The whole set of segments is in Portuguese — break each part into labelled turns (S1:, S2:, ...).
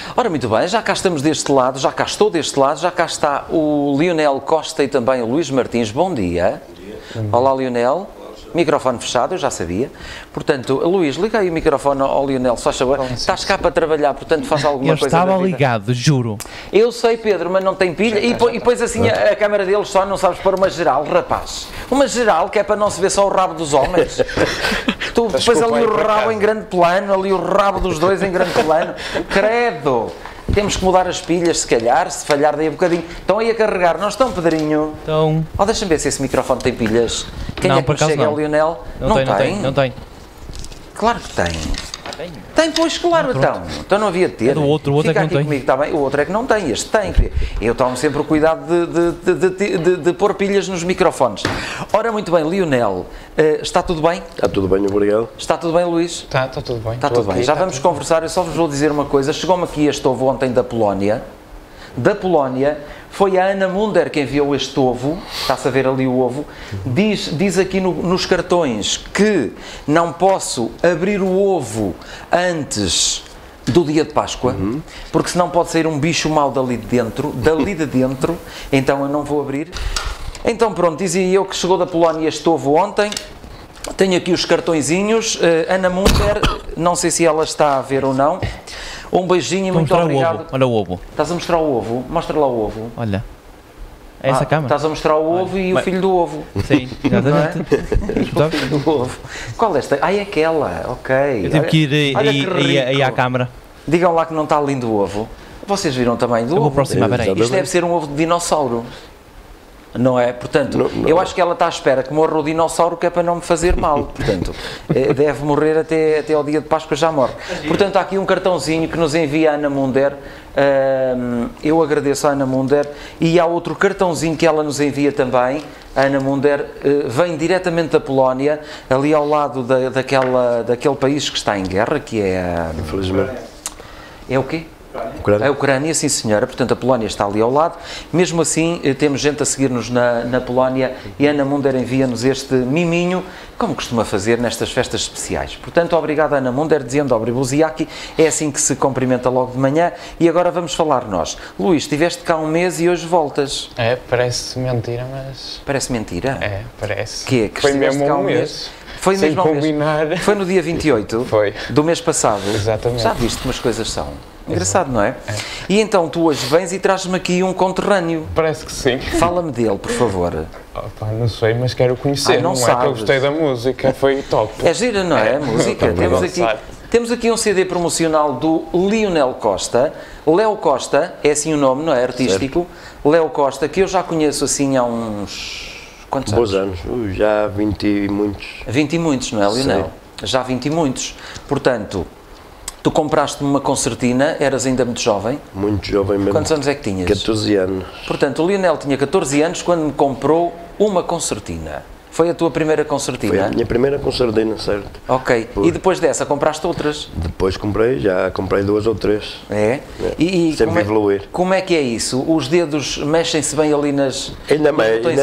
S1: Ora, muito bem, já cá estamos deste lado, já cá estou deste lado, já cá está o Lionel Costa e também o Luís Martins. Bom dia. Bom dia. Olá, Lionel. Microfone fechado, eu já sabia. Portanto, Luís, liga aí o microfone ao Lionel, só favor. Estás cá para trabalhar, portanto faz alguma coisa.
S2: Eu estava ligado, juro.
S1: Eu sei, Pedro, mas não tem pilha. E depois assim a câmara deles só, não sabes pôr uma geral, rapaz. Uma geral que é para não se ver só o rabo dos homens. Tu depois ali o rabo em grande plano, ali o rabo dos dois em grande plano. Credo! Temos que mudar as pilhas, se calhar, se falhar daí a bocadinho. Estão aí a carregar, não estão, Pedrinho?
S2: Estão.
S1: Oh, deixa-me ver se esse microfone tem pilhas. Quem é que chega? É o Lionel?
S2: Não tem.
S1: Claro que tem. Tem, pois, claro, então não havia de ter.
S2: É do outro, o outro é que não tem.
S1: Comigo, está bem? O outro é que não tem, este tem. Eu tomo sempre o cuidado de pôr pilhas nos microfones. Ora, muito bem, Lionel, está tudo bem?
S3: Está tudo bem, obrigado.
S1: Está tudo bem, Luís?
S4: Está tudo bem.
S1: Está tudo bem. Já vamos conversar, eu só vos vou dizer uma coisa. Chegou-me aqui este ovo ontem da Polónia. Foi a Ana Munder que enviou este ovo, está-se a ver ali o ovo, diz aqui nos cartões que não posso abrir o ovo antes do dia de Páscoa, porque senão pode sair um bicho mau dali de dentro, então eu não vou abrir. Então pronto, dizia eu que chegou da Polónia este ovo ontem. Tenho aqui os cartõezinhos, Ana Munder, não sei se ela está a ver ou não. Um beijinho e muito obrigado.
S2: Olha o ovo.
S1: Estás a mostrar o ovo? Mostra lá o ovo.
S2: Olha. É essa câmara.
S1: Estás a mostrar o ovo e o filho do ovo.
S2: Sim, exatamente.
S1: O filho do ovo. Qual é esta? É aquela. Ok.
S2: Eu tive que ir aí à câmara.
S1: Digam lá que não está lindo o ovo. Vocês viram também do ovo?
S2: Eu vou aproximar, peraí.
S1: Isto deve ser um ovo de dinossauro. Não é? Portanto, não. Eu acho que ela está à espera que morra o dinossauro, que é para não me fazer mal. Portanto, deve morrer até ao dia de Páscoa, já morre. Portanto, há aqui um cartãozinho que nos envia a Ana Munder. Eu agradeço a Ana Munder. E há outro cartãozinho que ela nos envia também. A Ana Munder vem diretamente da Polónia, ali ao lado daquele país que está em guerra, que é a...
S3: Infelizmente.
S1: É o quê? A Ucrânia, sim senhora, portanto a Polónia está ali ao lado. Mesmo assim, temos gente a seguir-nos na Polónia e a Ana Munder envia-nos este miminho, como costuma fazer nestas festas especiais. Portanto, obrigado Ana Munder, dizendo obribuziaki, é assim que se cumprimenta logo de manhã. E agora vamos falar nós. Luís, estiveste cá um mês e hoje voltas.
S4: É, parece mentira, mas...
S1: Parece mentira?
S4: É, parece.
S1: Que
S4: foi mesmo cá um mês.
S1: Foi
S4: sem
S1: mesmo
S4: combinar.
S1: Foi no dia 28
S4: foi.
S1: Do mês passado.
S4: Exatamente.
S1: Já viste como as coisas são? Engraçado, não é? E então tu hoje vens e trazes-me aqui um conterrâneo.
S4: Parece que sim.
S1: Fala-me dele, por favor.
S4: Opa, não sei, mas quero conhecer.
S1: Não
S4: é
S1: sabes.
S4: que eu gostei da música, foi top.
S1: É gira, não é? A música. Temos aqui um CD promocional do Lionel Costa. Léo Costa, é assim o nome, não é? Artístico. Léo Costa, que eu já conheço assim há uns... Quantos
S3: anos? Bons anos, já 20 e muitos.
S1: 20 e muitos, não é, Lionel? Sim. Já 20 e muitos. Portanto, tu compraste-me uma concertina, eras ainda muito jovem.
S3: Muito jovem mesmo.
S1: Quantos anos é que tinhas?
S3: 14 anos.
S1: Portanto, o Lionel tinha 14 anos quando me comprou uma concertina. Foi a tua primeira concertina?
S3: Foi a minha primeira concertina, certo.
S1: Ok. E depois dessa, compraste outras?
S3: Depois já comprei 2 ou 3.
S1: É?
S3: E sempre evoluir.
S1: Como é que é isso? Os dedos mexem-se bem ali nas...
S3: Ainda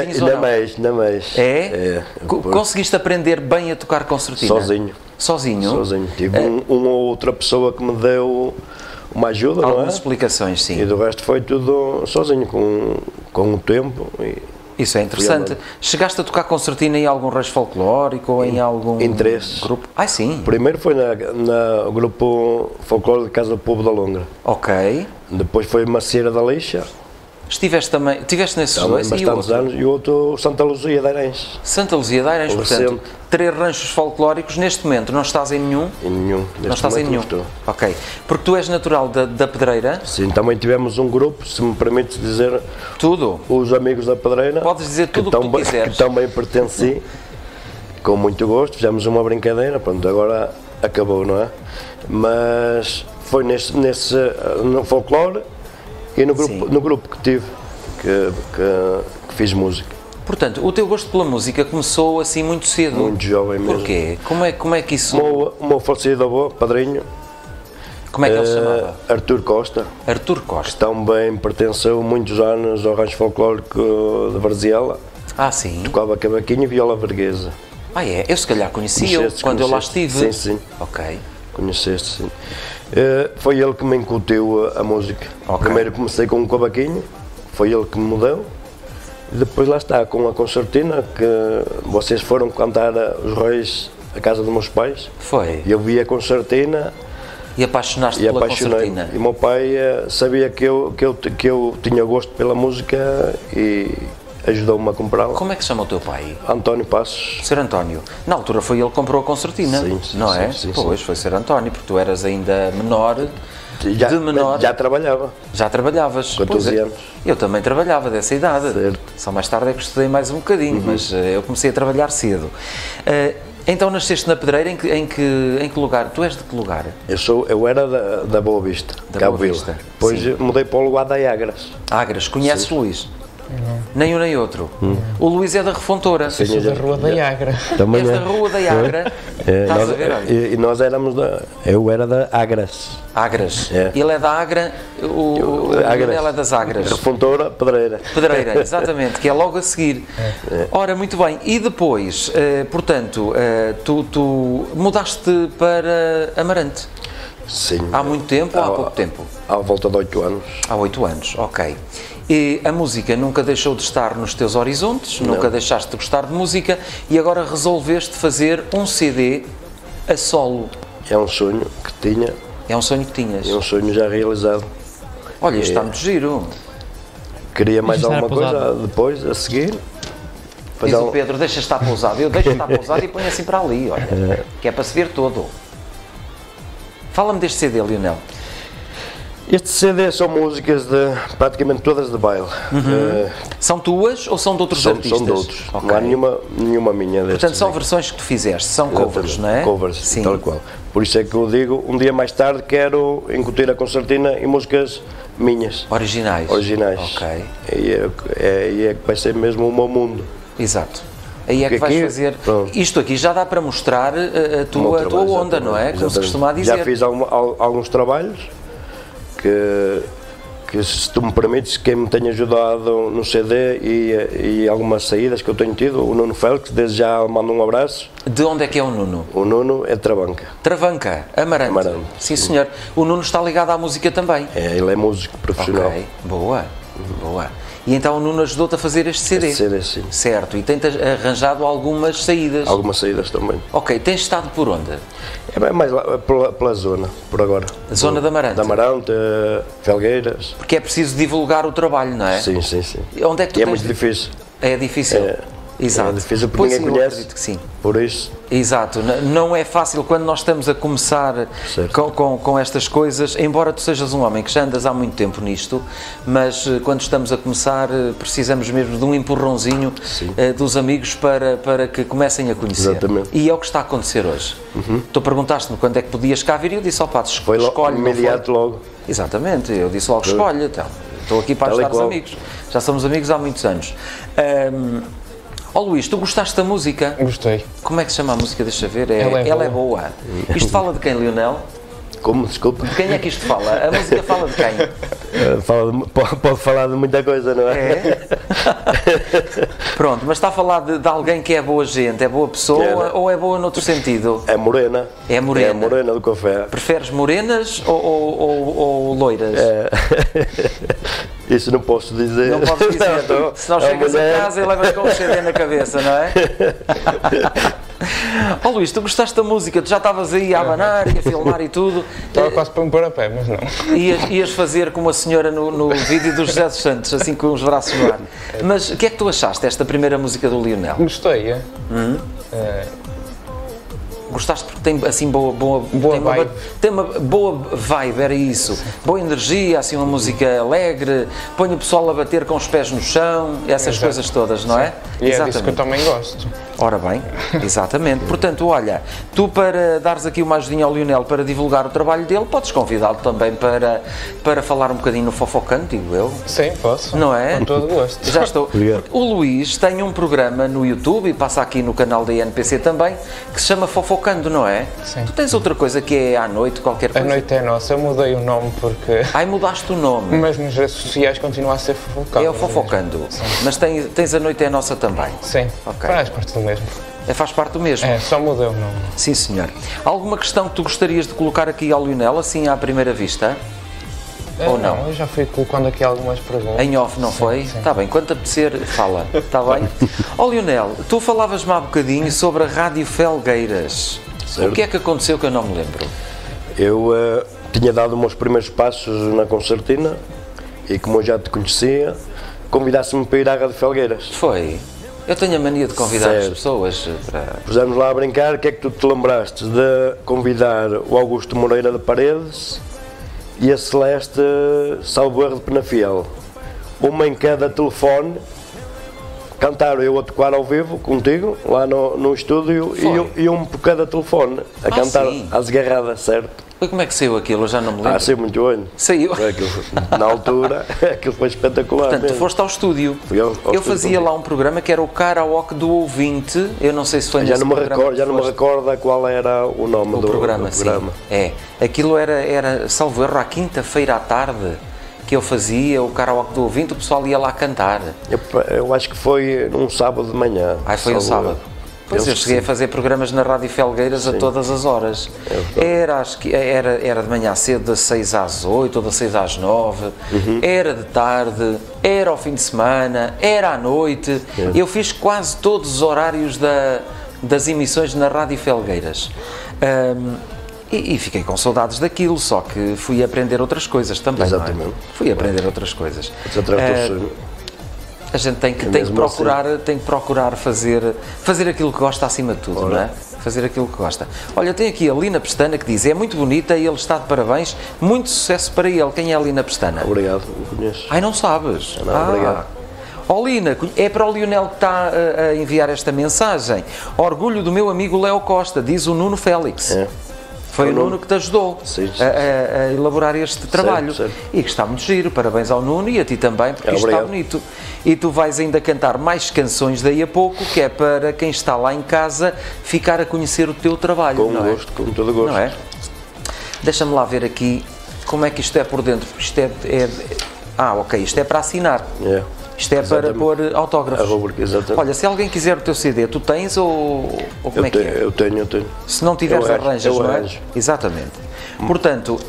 S3: mais.
S1: É? Conseguiste aprender bem a tocar concertina?
S3: Sozinho.
S1: Sozinho?
S3: Sozinho. Tive uma ou outra pessoa que me deu uma ajuda, não é?
S1: Algumas explicações, sim.
S3: E do resto foi tudo sozinho, com o tempo.
S1: Isso é interessante. Chegaste a tocar concertina em algum rancho folclórico ou em algum grupo? Ah, sim.
S3: Primeiro foi no grupo folclórico de Casa do Povo da Longra.
S1: Ok.
S3: Depois foi Macieira da Lixa.
S1: Estiveste nesses dois?
S3: Bastantes anos. E o outro, Santa Luzia de Airães.
S1: Santa Luzia de Airães, portanto, 3 ranchos folclóricos. Neste momento não estás em nenhum?
S3: Em nenhum.
S1: Não estás em nenhum?
S3: Estou.
S1: Ok. Porque tu és natural da Pedreira?
S3: Sim, também tivemos um grupo, se me permites dizer...
S1: Tudo?
S3: Os amigos da Pedreira.
S1: Podes dizer tudo o que tu quiseres.
S3: Que também pertenci, com muito gosto, fizemos uma brincadeira, pronto, agora acabou, não é? Mas foi no folclore e no grupo que tive, que fiz música.
S1: Portanto, o teu gosto pela música começou assim muito cedo?
S3: Muito jovem mesmo.
S1: Porquê? Como é que isso...
S3: O meu falecido avô, padrinho...
S1: Como é que ele se chamava?
S3: Artur Costa.
S1: Artur Costa.
S3: Que também pertenceu muitos anos ao rancho folclórico de Varziela.
S1: Ah, sim?
S3: Tocava cavaquinho e viola verguesa.
S1: Ah, é? Eu se calhar conhecia quando eu lá estive.
S3: Sim, sim.
S1: Ok.
S3: Conheceste, sim. Foi ele que me incutiu a música.
S1: Ok.
S3: Primeiro comecei com um cavaquinho, foi ele que me mudou. E depois lá está, com a concertina, que vocês foram cantar os Reis à casa dos meus pais.
S1: Foi.
S3: E eu vi a concertina
S1: E apaixonaste
S3: e
S1: pela
S3: apaixonei-me.
S1: concertina.
S3: E o meu pai sabia que eu tinha gosto pela música e ajudou-me a comprá-la.
S1: Como é que se chama o teu pai?
S3: António Passos.
S1: Ser António. Na altura foi ele que comprou a concertina,
S3: Sim, sim,
S1: não
S3: sim,
S1: é?
S3: sim,
S1: Pois, foi Ser António, porque tu eras ainda menor.
S3: Já,
S1: de menor.
S3: já trabalhava.
S1: Já trabalhavas?
S3: 14
S1: Pois é.
S3: anos.
S1: Eu também trabalhava dessa idade.
S3: Certo.
S1: Só mais tarde é que estudei mais um bocadinho, mas eu comecei a trabalhar cedo. Então nasceste na Pedreira, em que lugar? Tu és de que lugar?
S3: Eu era da Boa Vista,
S1: Da
S3: Cabo
S1: Boa
S3: Vila.
S1: Vista,
S3: Depois
S1: sim.
S3: mudei para o lugar da Agras.
S1: Agras. Conheces Luís? Nem um nem outro. O Luís é da Refontoura.
S3: Sim.
S4: Sou da Rua da Agra.
S3: Também
S1: És
S3: é.
S1: da Rua da Agra. Estás a ver, olha?
S3: E nós éramos eu era da Agras.
S1: Agras.
S3: É.
S1: Ele é da Agra, o Manel é das Agras.
S3: Refontoura, Pedreira.
S1: Pedreira, exatamente, que é logo a seguir. Ora, muito bem. E depois, portanto, tu mudaste para Amarante.
S3: Sim.
S1: Há muito tempo ou há pouco tempo?
S3: À volta de 8 anos.
S1: Há 8 anos, ok. E a música nunca deixou de estar nos teus horizontes, nunca deixaste de gostar de música e agora resolveste fazer um CD a solo.
S3: É um sonho que tinha,
S1: É um sonho que tinhas.
S3: é um sonho já realizado.
S1: Olha, isto está muito giro.
S3: Queria mais
S2: Deixa estar
S3: alguma coisa
S2: pousado.
S3: depois, a seguir.
S1: Diz
S3: Fazer
S1: o Pedro, deixa estar pousado. Eu deixo estar pousado e ponho assim para ali, olha. Que é para se ver todo. Fala-me deste CD, Lionel.
S3: Este CD são músicas de praticamente todas de baile.
S1: São tuas ou são de outros
S3: São
S1: artistas?
S3: de outros.
S1: Ok.
S3: Não há nenhuma minha deste.
S1: Portanto, são
S3: CD.
S1: versões que tu fizeste, são covers, não é?
S3: Covers,
S1: Sim.
S3: tal qual. Por isso é que eu digo, um dia mais tarde quero incutir a concertina em músicas minhas,
S1: Originais.
S3: originais.
S1: Ok.
S3: E é que vai ser mesmo o meu mundo.
S1: Exato. Aí é que
S3: Porque
S1: vais
S3: aqui,
S1: fazer.
S3: pronto.
S1: Isto aqui já dá para mostrar a
S3: O meu
S1: tua
S3: trabalho,
S1: onda, não é? Como se
S3: exatamente.
S1: costuma dizer.
S3: Já fiz alguns trabalhos que, se tu me permites, quem me tem ajudado no CD e algumas saídas que eu tenho tido, o Nuno Félix, desde já mando um abraço.
S1: De onde é que é o Nuno?
S3: O Nuno é de Trabanca.
S1: Travanca, Amarante.
S3: Amarante,
S1: Sim, senhor. O Nuno está ligado à música também.
S3: Ele é músico profissional.
S1: Ok, boa, boa. E então o Nuno ajudou-te a fazer este CD?
S3: Este CD, sim.
S1: Certo, e tem-te arranjado algumas saídas?
S3: Algumas saídas também.
S1: Ok, tens estado por onde?
S3: É mais lá, pela zona, por agora.
S1: Zona de Amarante?
S3: De Amarante, Felgueiras.
S1: Porque é preciso divulgar o trabalho, não é?
S3: Sim, sim, sim.
S1: Onde é que tu
S3: E é
S1: tens...
S3: muito difícil.
S1: É difícil? Exato.
S3: É difícil porque
S1: Pois
S3: ninguém
S1: eu
S3: conhece.
S1: acredito que sim.
S3: Por isso,
S1: Exato, não é fácil quando nós estamos a começar
S3: Certo.
S1: com estas coisas, embora tu sejas um homem que já andas há muito tempo nisto, mas quando estamos a começar precisamos mesmo de um empurrãozinho dos amigos para que comecem a conhecer.
S3: Exatamente.
S1: E é o que está a acontecer hoje. Tu perguntaste-me quando é que podias cá vir e eu disse, ó pá,
S3: foi logo,
S1: escolhe. não foi?
S3: imediato logo.
S1: Exatamente, eu disse logo, escolhe, então, estou aqui para
S3: Tal e
S1: ajudar os
S3: qual.
S1: amigos, já somos amigos há muitos anos. Ó Luís, tu gostaste da música?
S4: Gostei.
S1: Como é que se chama a música? Deixa ver.
S4: Ela é
S1: boa. Isto fala de quem, Lionel?
S3: Como? Desculpa.
S1: De quem é que isto fala? A música fala de quem?
S3: Pode falar de muita coisa, não é?
S1: É? Pronto, mas está a falar de alguém que é boa gente, é boa pessoa
S3: É.
S1: ou é boa noutro sentido?
S3: É morena.
S1: É morena.
S3: É a morena do café.
S1: Preferes morenas ou loiras?
S3: Isso não posso dizer.
S1: Não podes dizer,
S3: Não,
S1: senão
S3: é
S1: chegas a
S3: mulher.
S1: casa e levas com um CD na cabeça, não é? Ó Luís, tu gostaste da música, tu já estavas aí a abanar e a filmar e tudo.
S4: Estava quase para me pôr a pé, mas não.
S1: Ias fazer como a senhora no vídeo do José dos Santos, assim com os braços no ar. Mas o que é que tu achaste desta primeira música do Lionel?
S4: Gostei,
S1: Gostaste porque tem assim boa tem
S4: vibe.
S1: tem uma boa vibe, era isso. Boa energia, assim uma música alegre, põe o pessoal a bater com os pés no chão, essas
S4: Exato.
S1: coisas todas, não é?
S4: E é disso que eu também gosto.
S1: Ora bem, exatamente. Portanto, olha, tu para dares aqui uma ajudinha ao Lionel para divulgar o trabalho dele, podes convidá-lo também para falar um bocadinho no Fofocando, digo eu.
S4: Sim, posso.
S1: Não é?
S4: Com todo gosto.
S1: Já estou.
S3: Obrigado.
S1: O Luís tem um programa no YouTube e passa aqui no canal da INPC também, que se chama Fofocando, não é?
S4: Sim.
S1: Tu tens outra coisa que é à noite, qualquer
S4: A
S1: coisa?
S4: noite é nossa, eu mudei o nome porque...
S1: Ai, mudaste o nome.
S4: Mas nas redes sociais continua a ser Fofocando.
S1: É o Fofocando. Mas tens a noite é nossa também.
S4: Sim,
S1: Ok.
S4: faz parte do mesmo.
S1: Faz parte do mesmo.
S4: É, só mudei o nome.
S1: Sim, senhor. Alguma questão que tu gostarias de colocar aqui ao Lionel, assim à primeira vista? Ou não?
S4: Eu já fui colocando aqui algumas perguntas.
S1: Em off, não foi?
S4: Sim.
S1: Está bem, quando te apetecer, fala. Está bem? Ó Lionel, tu falavas-me há bocadinho sobre a Rádio Felgueiras.
S3: Certo.
S1: O que é que aconteceu que eu não me lembro?
S3: Eu tinha dado os meus primeiros passos na concertina e, como eu já te conhecia, convidasse-me para ir à Rádio Felgueiras.
S1: Foi. Eu tenho a mania de convidar as
S3: Certo.
S1: pessoas para...
S3: Pusemos lá a brincar, o que é que tu te lembraste de convidar o Augusto Moreira de Paredes e a Celeste Salvo Erro de Penafiel? Uma em cada telefone, cantaram eu a tocar ao vivo contigo, lá no estúdio, e um por cada telefone, a cantar
S1: sim.
S3: às desgarradas, certo?
S1: E como é que saiu aquilo? Eu já não me lembro.
S3: Saiu muito bem.
S1: Saiu.
S3: Na altura, aquilo foi espetacular.
S1: Portanto, tu
S3: mesmo.
S1: foste ao estúdio.
S3: Fui ao
S1: Eu
S3: estúdio
S1: fazia
S3: contigo.
S1: lá um programa que era o Karaoke do Ouvinte. Eu não sei se foi
S3: Já
S1: nesse
S3: não me
S1: programa
S3: recordo,
S1: que
S3: já não me
S1: foste.
S3: recordo qual era o nome
S1: O
S3: do
S1: programa,
S3: do programa.
S1: sim. É. Aquilo era, salvo erro, à quinta-feira à tarde que eu fazia o Karaoke do Ouvinte, o pessoal ia lá cantar.
S3: Eu acho que foi num sábado de manhã.
S1: Aí foi um
S3: salvo
S1: sábado.
S3: erro.
S1: Pois eu
S3: Penso que
S1: cheguei a
S3: sim.
S1: fazer programas na Rádio Felgueiras a todas as horas. Acho que era de manhã cedo, das 6 às 8 ou das 6 às 9, era de tarde, era ao fim de semana, era à noite. Eu fiz quase todos os horários das emissões na Rádio Felgueiras. E fiquei com saudades daquilo, só que fui aprender outras coisas também.
S3: Exatamente.
S1: Não é? Fui aprender outras coisas.
S3: Mas atrás do sonho.
S1: A gente tem que
S3: mesmo
S1: procurar fazer aquilo que gosta acima de tudo, não é? Fazer aquilo que gosta. Olha, tem aqui a Lina Pestana que diz: é muito bonita e ele está de parabéns, muito sucesso para ele. Quem é a Lina Pestana?
S3: Obrigado, não conheço.
S1: Ai, não sabes?
S3: Não, obrigado.
S1: Ó Lina, é para o Lionel que está a enviar esta mensagem. Orgulho do meu amigo Léo Costa, diz o Nuno Félix.
S3: É.
S1: Foi o Nuno que te ajudou
S3: Sim.
S1: a elaborar este trabalho.
S3: Certo.
S1: E que está muito giro. Parabéns ao Nuno e a ti também, porque isto está
S3: Obrigado.
S1: bonito. E tu vais ainda cantar mais canções daí a pouco, que é para quem está lá em casa ficar a conhecer o teu trabalho.
S3: Com
S1: não é?
S3: gosto, com todo gosto.
S1: Não é? Deixa-me lá ver aqui como é que isto é por dentro. Isto ok, isto é para assinar.
S3: É.
S1: Isto é para
S3: Exatamente.
S1: pôr autógrafos.
S3: A rubrica, exatamente.
S1: Olha, se alguém quiser o teu CD, tu tens ou como é que é?
S3: Eu tenho.
S1: Se não tiveres,
S3: Eu arranjo,
S1: arranjas,
S3: eu
S1: não é?
S3: arranjo.
S1: Exatamente. Portanto,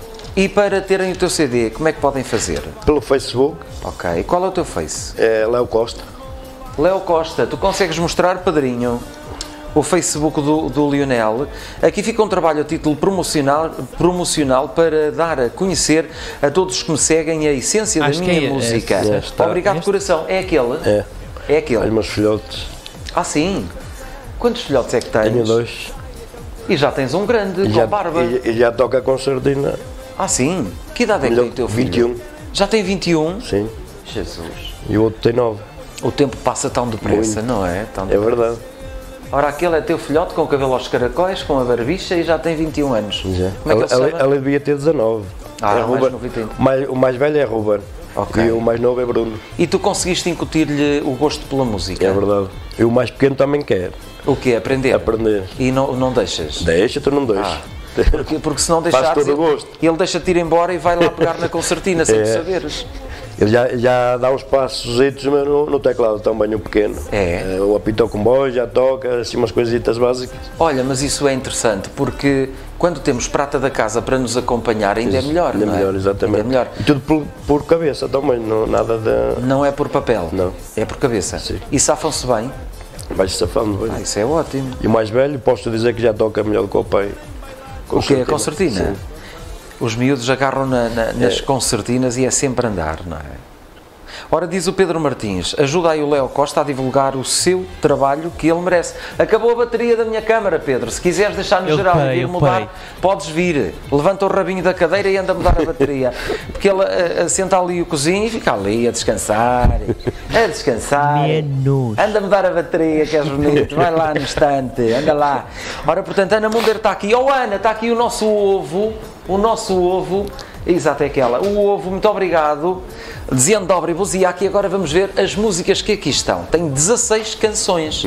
S1: e para terem o teu CD, como é que podem fazer?
S3: Pelo Facebook,
S1: Ok, e qual é o teu Face?
S3: é Léo Costa.
S1: Léo Costa, tu consegues mostrar, padrinho, o Facebook do Lionel? Aqui fica um trabalho a título promocional para dar a conhecer a todos os que me seguem a essência
S2: Acho
S1: da
S2: que
S1: minha
S2: é
S1: música.
S3: esse. Está.
S1: Obrigado, coração. É aquele?
S3: É.
S1: É
S3: Olha,
S1: aquele.
S3: meus filhotes.
S1: Ah, sim? Quantos filhotes é que tens?
S3: Tenho 2.
S1: E já tens um grande, com barba.
S3: E já toca com sardina.
S1: Ah, sim? Que idade é que tem o teu filho?
S3: 21.
S1: Já tem 21?
S3: Sim.
S1: Jesus.
S3: E o outro tem 9.
S1: O tempo passa tão depressa,
S3: Muito.
S1: não é? Tão
S3: É verdade.
S1: Ora, aquele é teu filhote com o cabelo aos caracóis, com a barbicha e já tem 21 anos.
S3: Já.
S1: Como é que ele se chama?
S3: Ela devia ter 19.
S1: Ah,
S3: é
S1: o mais
S3: Ruben.
S1: novo tem.
S3: O mais velho é Ruben.
S1: Ok.
S3: E o mais novo é Bruno.
S1: E tu conseguiste incutir-lhe o gosto pela música?
S3: É verdade. E o mais pequeno também quer
S1: O quê? Aprender?
S3: aprender.
S1: E não deixas?
S3: Deixa, tu não deixas.
S1: Porque se não
S3: Faz
S1: deixares,
S3: todo o gosto.
S1: ele deixa-te ir embora e vai lá pegar na concertina sem tu
S3: É.
S1: saberes.
S3: Ele já dá uns passos no teclado também, o pequeno.
S1: É.
S3: O apito ao comboio, já toca, assim umas coisitas básicas.
S1: Olha, mas isso é interessante, porque quando temos prata da casa para nos acompanhar ainda é melhor,
S3: Ainda
S1: não é?
S3: melhor, exatamente.
S1: Ainda é melhor.
S3: E tudo por cabeça também, não, nada de...
S1: Não é por papel,
S3: Não.
S1: é por cabeça.
S3: Sim.
S1: E safam-se bem?
S3: Vais safando. Vai.
S1: Isso é ótimo.
S3: E o mais velho, posso dizer que já toca melhor do que o pai.
S1: O que é a concertina?
S3: Sim.
S1: Os miúdos agarram nas concertinas e é sempre andar, não é? Ora, diz o Pedro Martins, ajuda aí o Léo Costa a divulgar o seu trabalho que ele merece. Acabou a bateria da minha câmara, Pedro. Se quiseres deixar no
S2: Eu
S1: geral e
S2: parei,
S1: vir
S2: eu
S1: mudar,
S2: parei.
S1: podes vir. Levanta o rabinho da cadeira e anda a mudar a bateria. Porque ele senta ali o cozinho e fica ali a descansar. A descansar.
S2: Menos.
S1: Anda a mudar a bateria, que és bonito. Vai lá no instante, anda lá. Ora, portanto, Ana Munder está aqui. Oh, Ana, está aqui o nosso ovo. O nosso ovo. Exato, é aquela. O ovo, muito obrigado. Dizendo dobribus, e aqui agora vamos ver as músicas que aqui estão. Tem 16 canções.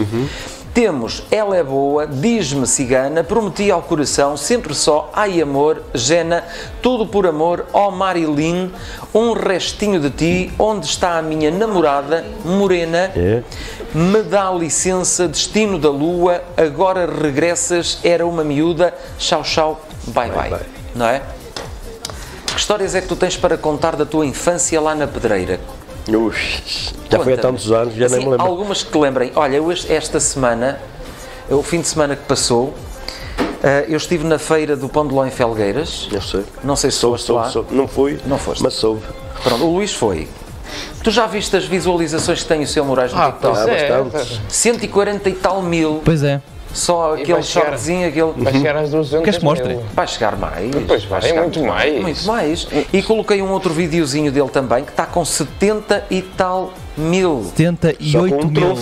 S1: Temos Ela é Boa, Diz-me Cigana, Prometi ao Coração, Sempre Só, Ai Amor, Jena, Tudo por Amor, Ó Marilyn, Um Restinho de Ti, Onde Está a Minha Namorada, Morena,
S3: É.
S1: me dá licença, destino da lua, agora regressas, era uma miúda, tchau, tchau, bye, bye. Não é? Que histórias é que tu tens para contar da tua infância lá na Pedreira?
S3: Já foi há tantos anos, já nem me lembro.
S1: Algumas que te lembrem. Olha, esta semana, o fim de semana que passou, eu estive na feira do Pão de Ló em Felgueiras.
S3: Eu sei.
S1: Não sei se foste lá.
S3: Não fui,
S1: não foste,
S3: mas soube.
S1: Pronto, o Luís foi. Tu já viste as visualizações que tem o seu Moraes no TikTok?
S3: Bastante.
S1: 140 e tal mil.
S2: Pois é.
S1: Só aquele shortzinho, aquele...
S4: Vai chegar às 200
S2: Queres que mostre?
S1: Vai chegar mais.
S4: Pois vai, muito mais.
S1: Muito mais. E coloquei um outro videozinho dele também, que está com 70 e tal mil.
S2: 78 mil.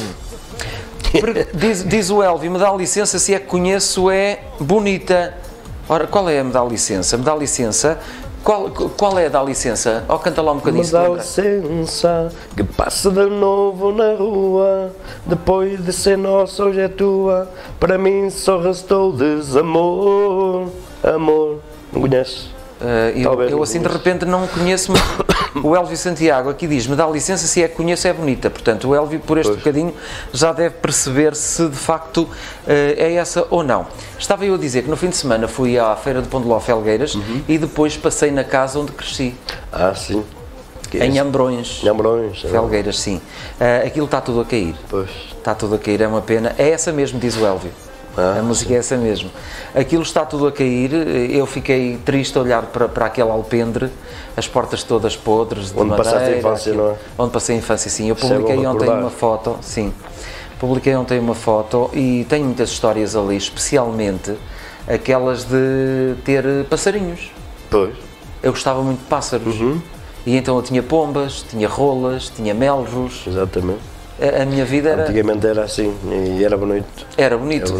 S1: Diz o Elvio, me dá licença, se é que conheço, é bonita. Ora, qual é a me dá licença? Me dá licença... Qual é a dá licença? Ou canta lá um bocadinho.
S3: Me dá licença, que passa de novo na rua, depois de ser nossa, hoje é tua, para mim só restou desamor, amor. Não conheces?
S1: Eu assim de repente não conheço, mas o Elvio Santiago aqui diz, me dá licença, se é que conheço, é bonita. Portanto, o Elvio, por este bocadinho, já deve perceber se de facto é essa ou não. Estava eu a dizer que no fim de semana fui à Feira do Pão de Ló Felgueiras e depois passei na casa onde cresci.
S3: Ah, sim.
S1: Em Ambrões. Felgueiras, sim. Aquilo está tudo a cair.
S3: Pois.
S1: Está tudo a cair, é uma pena. É essa mesmo, diz o Elvio. A música é essa mesmo. Aquilo está tudo a cair, eu fiquei triste a olhar para aquele alpendre, as portas todas podres, de
S3: onde
S1: madeira.
S3: Passaste a infância, não é?
S1: Onde passei a infância, sim. Eu publiquei ontem uma foto, sim. Publiquei ontem uma foto e tenho muitas histórias ali, especialmente aquelas de ter passarinhos.
S3: Pois.
S1: Eu gostava muito de pássaros. E então eu tinha pombas, tinha rolas, tinha melros.
S3: Exatamente.
S1: A minha vida era...
S3: Antigamente era assim, e era bonito.
S1: Era bonito.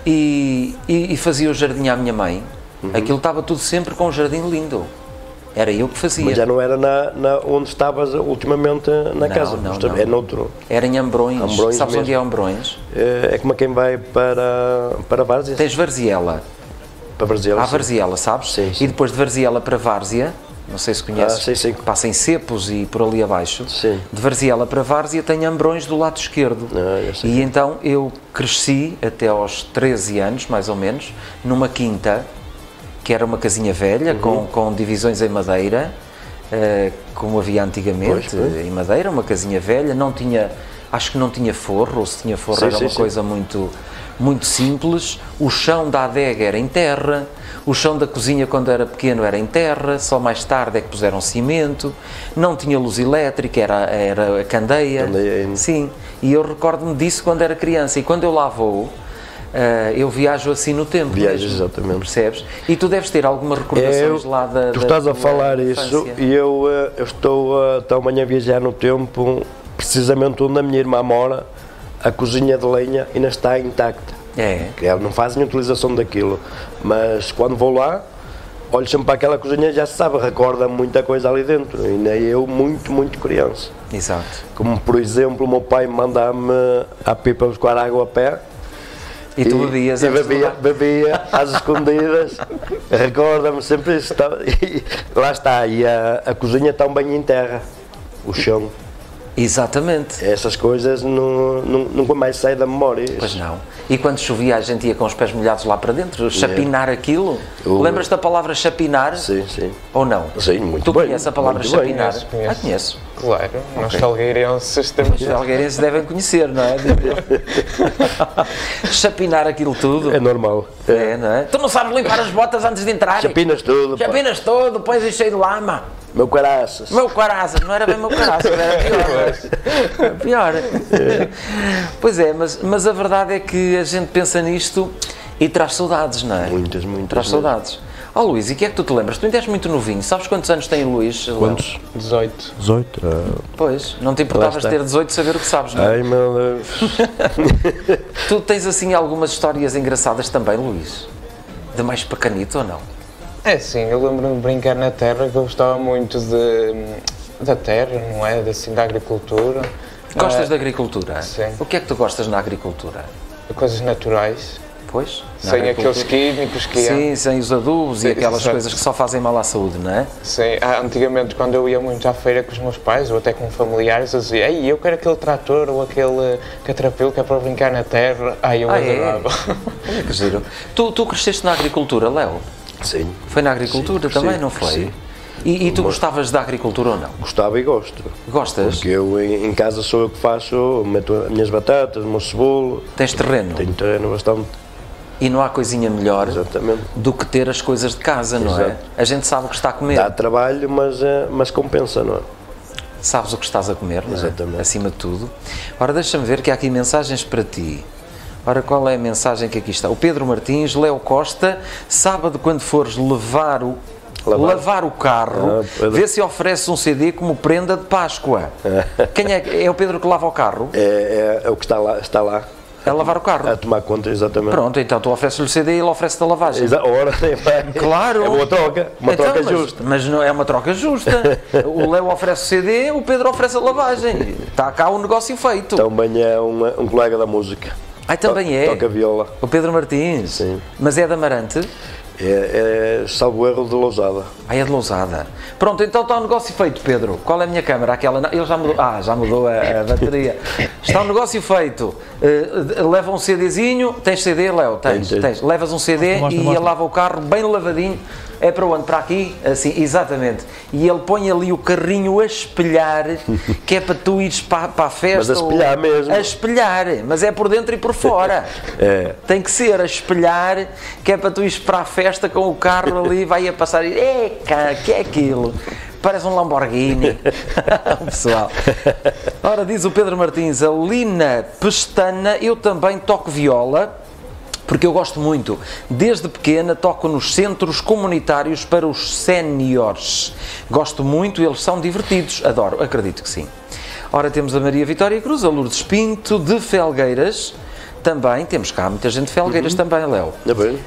S1: E fazia o jardim à minha mãe. Aquilo estava tudo sempre com um jardim lindo. Era eu que fazia.
S3: Mas já não era onde estavas ultimamente na casa.
S1: Não.
S3: É noutro.
S1: Era em Ambrões. Sabes mesmo onde é Ambrões?
S3: É como quem vai para Várzea.
S1: Tens Varziela.
S3: Para Varziela.
S1: Há Varziela, sabes?
S3: Sim.
S1: E depois de Varziela para Várzea, não sei se conheces,
S3: sim.
S1: passa em Cepos e por ali abaixo.
S3: Sim.
S1: De Varziela para Várzea tem Ambrões do lado esquerdo. E então eu cresci até aos 13 anos, mais ou menos, numa quinta, que era uma casinha velha, com divisões em madeira, como havia antigamente, em madeira, uma casinha velha, não tinha, acho que não tinha forro, ou se tinha forro era uma coisa muito simples. O chão da adega era em terra, o chão da cozinha quando era pequeno era em terra, só mais tarde é que puseram cimento, não tinha luz elétrica, era a candeia. Sim, e eu recordo-me disso quando era criança, e quando eu lá vou, eu viajo assim no tempo.
S3: Viajas, exatamente.
S1: Percebes? E tu deves ter algumas recordações lá da
S3: Tu estás a falar isso
S1: infância.
S3: e eu estou até amanhã a viajar no tempo, precisamente onde a minha irmã mora, a cozinha de lenha ainda está intacta. Não fazem utilização daquilo, mas quando vou lá, olho sempre para aquela cozinha, já se sabe, recorda muita coisa ali dentro, ainda eu muito criança.
S1: Exato.
S3: Como por exemplo, o meu pai manda-me a pipa buscar água a pé.
S1: E tu bebias?
S3: E bebia às escondidas, recorda-me sempre isso. E lá está, e a cozinha tão bem em terra, o chão.
S1: Exatamente.
S3: Essas coisas nunca mais saem da memória.
S1: Pois não. E quando chovia a gente ia com os pés molhados lá para dentro, chapinar aquilo. Lembras-te da palavra chapinar?
S3: Sim.
S1: Ou não?
S3: Sim, muito
S1: tu
S3: bem.
S1: Tu conheces a palavra chapinar?
S4: Conheço.
S1: Conheço.
S4: Claro, nós felgueirenses temos...
S1: Os felgueirenses devem conhecer, não é? Chapinar aquilo tudo.
S3: É normal.
S1: Não é? Tu não sabes limpar as botas antes de entrar?
S3: Chapinas tudo.
S1: Chapinas tudo, pões isso cheio de lama.
S3: Meu caraças.
S1: Meu caraças, não era bem meu caraças, era pior. Era pior. Pois é, mas a verdade é que a gente pensa nisto e traz saudades, não é?
S3: Muitas.
S1: Traz saudades. Ó Luís, e o que é que tu te lembras? Tu ainda és muito novinho, sabes quantos anos tem o Luís?
S3: Quantos?
S4: 18.
S3: 18?
S1: Pois, não te importavas de ter 18 saber o que sabes, não é?
S3: Ai meu Deus.
S1: Tu tens assim algumas histórias engraçadas também, Luís? De mais pequenito ou não?
S4: É sim, eu lembro-me de brincar na terra, que eu gostava muito da terra, não é? Assim, da agricultura.
S1: Gostas da agricultura?
S4: Sim.
S1: O que é que tu gostas na agricultura?
S4: Coisas naturais.
S1: Pois. na
S4: Sem
S1: agricultura.
S4: aqueles químicos que há.
S1: Sim, sem os adubos e
S4: Sim,
S1: aquelas
S4: exato.
S1: coisas que só fazem mal à saúde, não é?
S4: Sim, antigamente quando eu ia muito à feira com os meus pais ou até com familiares, eu dizia, ei, eu quero aquele trator ou aquele catrapilho que é para brincar na terra. Ai, eu adorava.
S1: Olha que giro. Tu cresceste na agricultura, Léo?
S3: Sim.
S1: Foi na agricultura
S3: Sim,
S1: também,
S3: sim,
S1: não foi?
S3: sim.
S1: E tu gostavas da agricultura ou não?
S3: Gostava e gosto.
S1: Gostas?
S3: Porque eu em casa sou eu que faço, meto as minhas batatas, o meu cebolo,
S1: Tens terreno?
S3: tenho terreno bastante.
S1: E não há coisinha melhor
S3: Exatamente.
S1: do que ter as coisas de casa, não é?
S3: Exato.
S1: A gente sabe o que está a comer.
S3: Dá trabalho, mas compensa, não é?
S1: Sabes o que estás a comer, não é?
S3: Exatamente.
S1: Acima de tudo. Ora, deixa-me ver que há aqui mensagens para ti. Ora, qual é a mensagem que aqui está? O Pedro Martins, Léo Costa, sábado quando fores lavar o carro,
S3: Pedro.
S1: vê se oferece um CD como prenda de Páscoa. Quem é o Pedro que lava o carro?
S3: É o que está lá
S1: A lavar o carro?
S3: a tomar conta, exatamente.
S1: Pronto, então tu ofereces-lhe o CD e ele oferece-te a lavagem.
S3: Ora,
S1: Claro.
S3: É boa troca, uma
S1: Então,
S3: troca
S1: mas,
S3: justa.
S1: Mas não é uma troca justa. O Léo oferece o CD, o Pedro oferece a lavagem. Está cá o negócio feito.
S3: Também é um colega da música.
S1: Ai, também é.
S3: Toca viola.
S1: O Pedro Martins.
S3: Sim.
S1: Mas é de Amarante?
S3: É salvo erro de Lousada.
S1: Ai, é de Lousada. Pronto, então está o negócio feito, Pedro. Qual é a minha câmara? Aquela. Ele já mudou. Já mudou a bateria. Está o negócio feito. Leva um CDzinho. Tens CD, Léo? Tens.
S3: Tenho.
S1: Levas um CD
S2: Mostra,
S1: e
S2: mostra.
S1: ele lava o carro bem lavadinho. É para onde? Para aqui? Assim, exatamente. E ele põe ali o carrinho a espelhar, que é para tu ires para a festa.
S3: Mas a espelhar mesmo.
S1: A espelhar, mas é por dentro e por fora.
S3: É.
S1: Tem que ser a espelhar, que é para tu ires para a festa com o carro ali, vai a passar e cara, que é aquilo? Parece um Lamborghini. O pessoal. Ora, diz o Pedro Martins, a Lina Pestana, eu também toco viola, porque eu gosto muito. Desde pequena toco nos centros comunitários para os séniores. Gosto muito, eles são divertidos. Adoro, acredito que sim. Ora, temos a Maria Vitória Cruz, a Lourdes Pinto, de Felgueiras. Também, temos cá muita gente de Felgueiras também, Léo.
S3: É bem.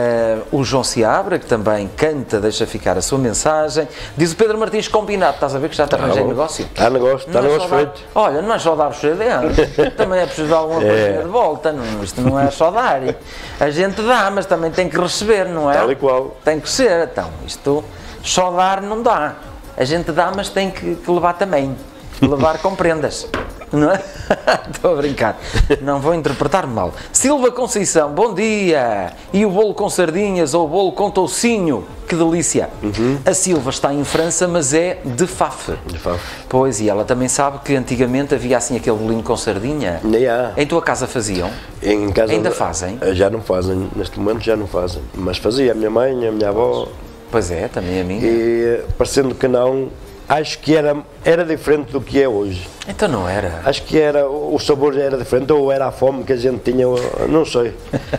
S1: O João Seabra, que também canta, deixa ficar a sua mensagem. Diz o Pedro Martins, combinado, estás a ver que já te arranjei negócio?
S3: Está negócio
S1: Não é
S3: negócio
S1: só dar-
S3: feito.
S1: Olha, não é só dar o CD, também é preciso dar alguma coisa de volta, não, isto não é só dar. A gente dá, mas também tem que receber, não é?
S3: Tal e qual.
S1: Tem que ser, então, isto só dar não dá. A gente dá, mas tem que levar também. Levar com prendas. Não é? Estou a brincar. Não vou interpretar mal. Silva Conceição, bom dia! E o bolo com sardinhas ou o bolo com toucinho? Que delícia! A Silva está em França, mas é de Faf.
S3: De Faf.
S1: Pois, e ela também sabe que antigamente havia assim aquele bolinho com sardinha.
S3: Nem há.
S1: Em tua casa faziam?
S3: Em casa
S1: Ainda fazem?
S3: Já não fazem, neste momento já não fazem. Mas fazia a minha mãe, a minha avó.
S1: Pois é, também a minha.
S3: E parecendo que não, acho que era diferente do que é hoje.
S1: Então não era.
S3: Acho que o sabor já era diferente, ou era a fome que a gente tinha, não sei.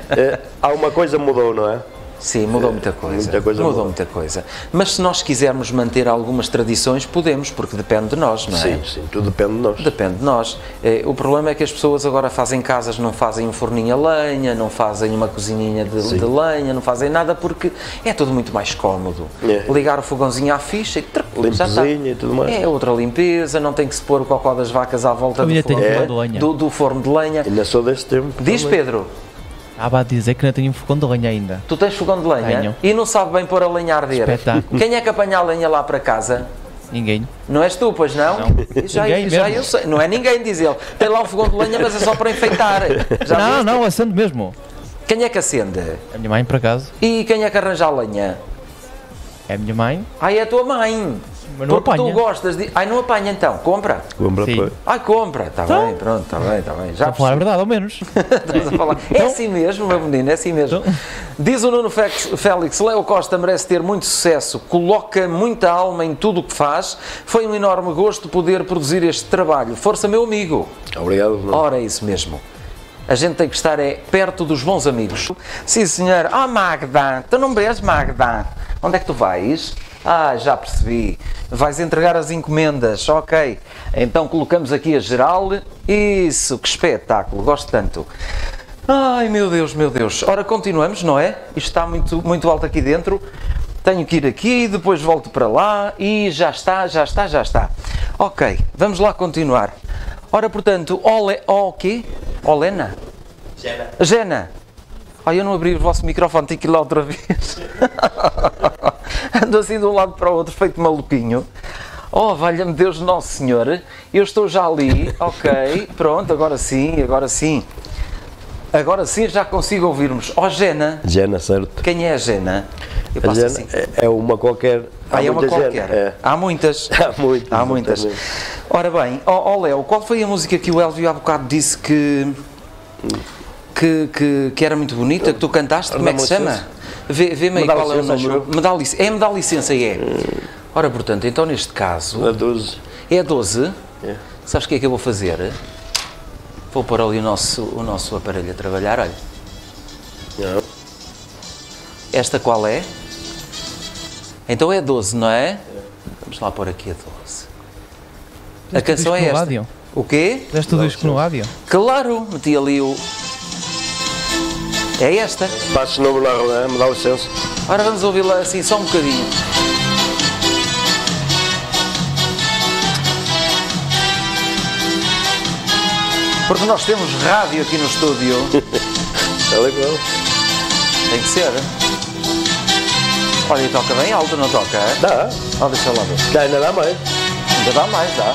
S3: Alguma coisa mudou, não é?
S1: Sim, mudou muita coisa.
S3: Muita coisa
S1: mudou
S3: mudou.
S1: muita coisa. Mas se nós quisermos manter algumas tradições, podemos, porque depende de nós, não é?
S3: Sim, sim, tudo depende de nós.
S1: Depende de nós. O problema é que as pessoas agora fazem casas, não fazem um forninho a lenha, não fazem uma cozinhinha de lenha, não fazem nada porque é tudo muito mais cómodo.
S3: É.
S1: Ligar o fogãozinho à ficha e já está.
S3: Limpezinho e tudo mais.
S1: É outra limpeza, não tem que se pôr o cocó das vacas à volta
S2: Eu ainda
S1: do
S2: tenho
S1: forno,
S2: fogão de lenha.
S1: do forno de lenha.
S3: Ainda sou desse tempo.
S1: Diz,
S3: também.
S1: Pedro,
S2: Vai dizer que não tenho um fogão de lenha ainda.
S1: tu tens fogão de lenha
S2: Tenho.
S1: e não sabe bem pôr a lenha a arder.
S2: Espetáculo.
S1: Quem é que apanha a lenha lá para casa?
S2: Ninguém.
S1: Não és tu, pois não? Já
S2: Ninguém mesmo.
S1: eu sei. Não é ninguém, diz ele. Tem lá um fogão de lenha, mas é só para enfeitar. Já
S2: Não,
S1: viste?
S2: não, acendo mesmo.
S1: Quem é que acende?
S2: A minha mãe, por acaso.
S1: E quem é que arranja a lenha?
S2: É a minha mãe.
S1: Ai, é a tua mãe.
S2: Mas não
S1: Porque tu
S2: apanha.
S1: gostas de... Ai, não apanha então. Compra.
S3: Compra
S2: Sim.
S3: para-
S1: Ai, compra. Está
S2: Então?
S1: bem, pronto, está bem, está bem. Já
S2: Estou a falar a
S1: percebi.
S2: verdade, ao menos.
S1: Estamos a falar. É assim mesmo, meu menino, é assim mesmo.
S2: Então?
S1: Diz o Nuno Félix, Léo Costa merece ter muito sucesso, coloca muita alma em tudo o que faz. Foi um enorme gosto poder produzir este trabalho. Força, meu amigo.
S3: Obrigado. Não.
S1: Ora, é isso mesmo. A gente tem que estar perto dos bons amigos. Sim, senhor. Ah, Magda, tu não vês, Magda? Onde é que tu vais? Ah, já percebi. Vais entregar as encomendas. Ok. Então colocamos aqui a geral. Isso, que espetáculo. Gosto tanto. Ai, meu Deus, meu Deus. Ora, continuamos, não é? Isto está muito, muito alto aqui dentro. Tenho que ir aqui, depois volto para lá e já está. Ok, vamos lá continuar. Ora, portanto, o quê? Olena? Gena. Ai, eu não abri o vosso microfone, tenho que ir lá outra vez. Ando assim de um lado para o outro, feito maluquinho. Oh, valha-me Deus Nosso Senhor, eu estou já ali, ok, pronto, agora sim, agora sim. Agora sim já consigo ouvir-nos. Oh, Gena.
S3: Gena, certo.
S1: Quem é a Gena? Eu
S3: A
S1: passo
S3: Gena
S1: assim.
S3: é uma qualquer.
S1: Ah, é uma
S3: muita
S1: qualquer.
S3: Gena, é.
S1: Há muitas.
S3: Há muitas.
S1: Há muitas.
S3: exatamente.
S1: Ora bem, ó Léo, qual foi a música que o Elvio há bocado disse que era muito bonita, que tu cantaste? Como é que se chama? Vê-me aí qual é o número. Me dá licença, é. Ora, portanto, então neste caso...
S3: A 12.
S1: É a 12?
S3: É.
S1: Sabes o que é que eu vou fazer? Vou pôr ali o nosso aparelho a trabalhar, olha.
S3: Não.
S1: Esta qual é? Então é a 12, não é? Vamos lá pôr aqui a 12. A canção é esta.
S2: Rádio.
S1: O quê?
S2: Deste tudo isto no rádio?
S1: Claro, meti ali o... É esta.
S3: Passos no Bernardo, me dá licença.
S1: Ora, vamos ouvi-la assim só um bocadinho. Porque nós temos rádio aqui no estúdio.
S3: É legal.
S1: Tem que ser. Olha, e toca bem alto, não toca? É?
S3: Dá.
S1: Oh, deixa lá ver.
S3: Já ainda dá mais.
S1: Ainda dá mais, dá.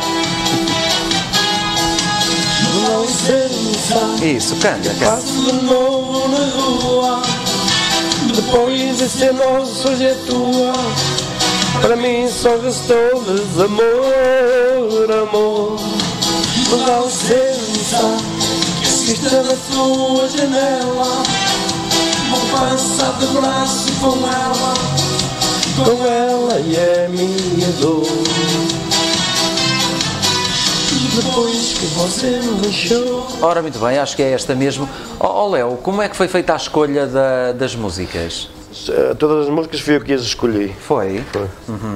S1: Isso, canta.
S3: Passo de novo na rua. Depois de ser nosso, hoje é tua. Para mim só restou desamor, amor. Mas dá licença, que assista na tua janela. Vou passar de braço com ela e é minha dor. Depois que você me deixou.
S1: Ora, muito bem, acho que é esta mesmo. Oh, Léo, como é que foi feita a escolha das músicas?
S3: Todas as músicas fui eu que as escolhi.
S1: Foi?
S3: Foi.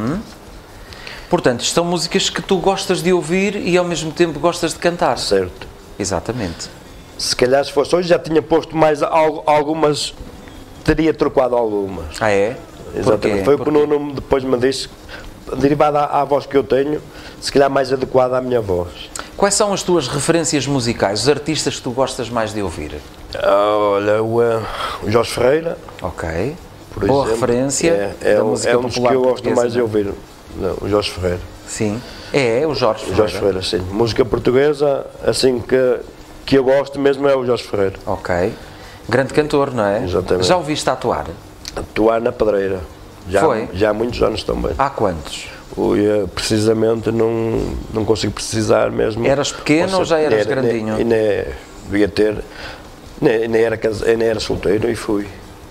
S1: Portanto, são músicas que tu gostas de ouvir e ao mesmo tempo gostas de cantar.
S3: Certo.
S1: Exatamente.
S3: Se calhar se fosse hoje já tinha posto mais algumas, teria trocado algumas.
S1: Ah, é?
S3: Exatamente. Foi o que o Nuno depois me disse, derivada à voz que eu tenho, se calhar mais adequada à minha voz.
S1: Quais são as tuas referências musicais, os artistas que tu gostas mais de ouvir?
S3: Olha, o Jorge Ferreira.
S1: Ok.
S3: Por
S1: Boa
S3: exemplo,
S1: referência da música
S3: é um dos que
S1: popular
S3: eu gosto
S1: portuguesa,
S3: mais de
S1: não é?
S3: ouvir. Não, o Jorge Ferreira.
S1: Sim. É o Jorge Ferreira.
S3: Jorge Ferreira, sim. Música portuguesa, assim que eu gosto mesmo é o Jorge Ferreira.
S1: Ok. Grande cantor, não é?
S3: Exatamente.
S1: Já ouviste atuar?
S3: Atuar na Pedreira.
S1: Foi?
S3: Já há muitos anos também.
S1: Há quantos?
S3: Precisamente não consigo precisar mesmo.
S1: Eras pequeno ou já eras grandinho?
S3: Devia ter. Nem era solteiro e fui.